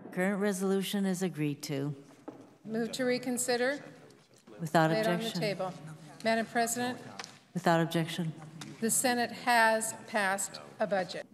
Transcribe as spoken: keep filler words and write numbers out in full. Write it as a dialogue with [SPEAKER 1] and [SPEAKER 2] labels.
[SPEAKER 1] Current resolution is agreed to.
[SPEAKER 2] Move to reconsider.
[SPEAKER 1] Without
[SPEAKER 2] Lay it on the
[SPEAKER 1] objection.
[SPEAKER 2] table. Madam President,
[SPEAKER 1] Without objection.
[SPEAKER 2] the Senate has passed a budget.